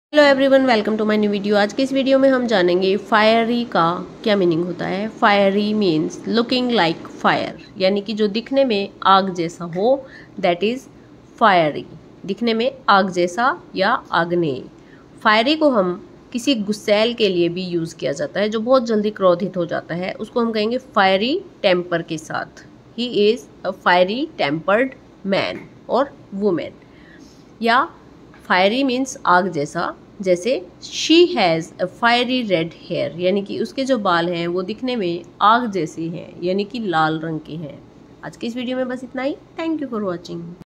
Hello everyone, welcome to my new video. आज की इस वीडियो में हम जानेंगे फायरी का क्या मीनिंग होता है। Fiery means looking like fire, यानी कि जो दिखने में आग जैसा हो, दैट इज फायरी। दिखने में आग जैसा या आग्नेय। फायरी को हम किसी गुस्सैल के लिए भी यूज़ किया जाता है, जो बहुत जल्दी क्रोधित हो जाता है, उसको हम कहेंगे फायरी टेम्पर के साथ। He is a fiery tempered man और वुमेन। या फायरी मीन्स आग जैसा, जैसे she has a fiery red hair, यानी कि उसके जो बाल हैं वो दिखने में आग जैसे हैं, यानी कि लाल रंग के हैं। आज की इस वीडियो में बस इतना ही। Thank you for watching.